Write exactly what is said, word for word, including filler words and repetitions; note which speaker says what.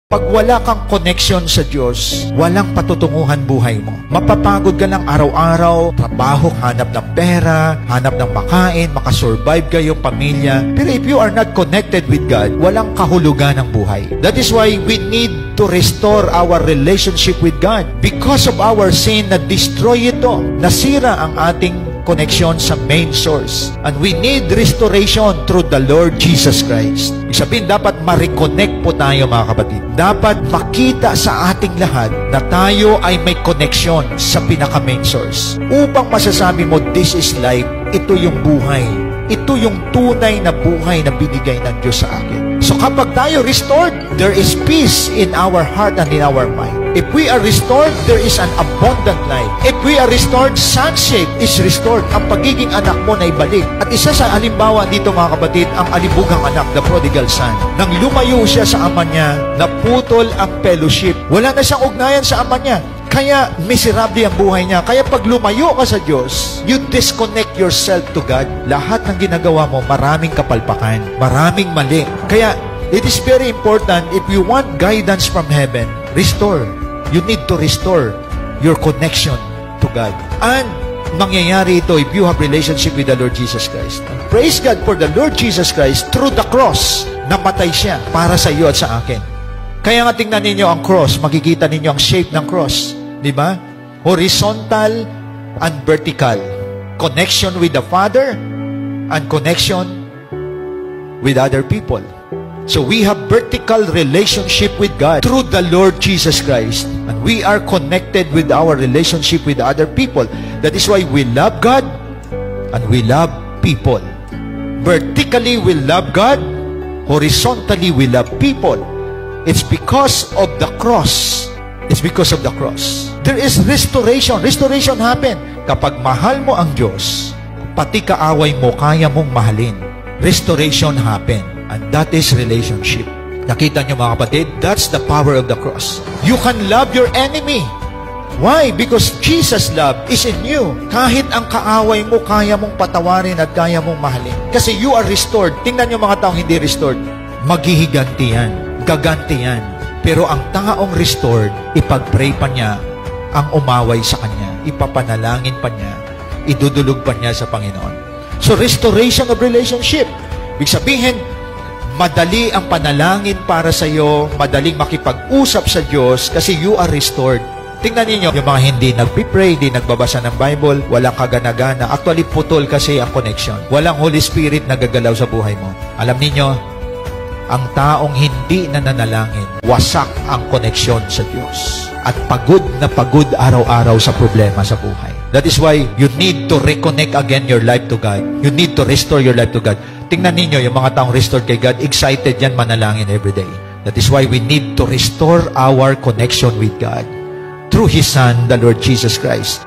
Speaker 1: Pag wala kang connection sa Diyos, walang patutunguhan buhay mo. Mapapagod ka lang araw-araw, trabaho, hanap ng pera, hanap ng makain, makasurvive kayong pamilya. Pero if you are not connected with God, walang kahulugan ng buhay. That is why we need to restore our relationship with God. Because of our sin na destroy ito, nasira ang ating connection sa main source. And we need restoration through the Lord Jesus Christ. Ibig sabihin, dapat ma-reconnect po tayo mga kapatid. Dapat makita sa ating lahat na tayo ay may connection sa pinaka-main source. Upang masasabi mo, this is life, ito yung buhay. Ito yung tunay na buhay na binigay ng Diyos sa akin. So kapag tayo restored, there is peace in our heart and in our mind. If we are restored, there is an abundant life. If we are restored, sonship is restored. Ang pagiging anak mo na ibalik. At isa sa halimbawa dito mga kapatid, ang alibugang anak, the prodigal son. Nang lumayo siya sa ama niya, naputol ang fellowship. Wala na siyang ugnayan sa ama niya. Kaya miserable ang buhay niya. Kaya pag lumayo ka sa Diyos, you disconnect yourself to God. Lahat ng ginagawa mo, maraming kapalpakan, maraming mali. Kaya it is very important, if you want guidance from heaven, restore. You need to restore your connection to God. And mangyayari ito if you have relationship with the Lord Jesus Christ. Praise God for the Lord Jesus Christ through the cross. Namatay siya para sa iyo at sa akin. Kaya nga tingnan ninyo ang cross, makikita ninyo ang shape ng cross. Di ba? Horizontal and vertical. Connection with the Father and connection with other people. So we have vertical relationship with God through the Lord Jesus Christ. And we are connected with our relationship with other people. That is why we love God and we love people. Vertically we love God. Horizontally we love people. It's because of the cross. It's because of the cross. There is restoration. Restoration happen. Kapag mahal mo ang Diyos, pati kaaway mo, kaya mong mahalin. Restoration happen. And that is relationship. Nakita niyo mga kapatid? That's the power of the cross. You can love your enemy. Why? Because Jesus' love is in you. Kahit ang kaaway mo, kaya mong patawarin at kaya mong mahalin. Kasi you are restored. Tingnan niyo mga taong hindi restored. Maghihiganti yan. Gaganti yan. Pero ang taong restored, ipag-pray pa niya ang umaway sa kanya. Ipapanalangin pa niya. Idudulog pa niya sa Panginoon. So restoration of relationship. Ibig sabihin, madali ang panalangin para sa iyo, madaling makipag-usap sa Diyos kasi you are restored. Tingnan niyo yung mga hindi nagpipray, hindi nagbabasa ng Bible, walang kagana-gana. Actually, putol kasi ang connection. Walang Holy Spirit na gagalaw sa buhay mo. Alam niyo, ang taong hindi nananalangin, wasak ang koneksyon sa Diyos. At pagod na pagod araw-araw sa problema sa buhay. That is why you need to reconnect again your life to God. You need to restore your life to God. Tingnan ninyo, yung mga taong restored kay God, excited yan manalangin every day. That is why we need to restore our connection with God through His Son, the Lord Jesus Christ.